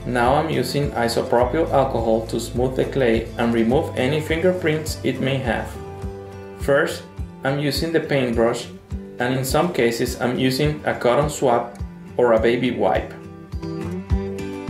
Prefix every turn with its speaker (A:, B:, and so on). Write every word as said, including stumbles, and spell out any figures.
A: Now I'm using isopropyl alcohol to smooth the clay and remove any fingerprints it may have. First, I'm using the paintbrush, and in some cases I'm using a cotton swab or a baby wipe.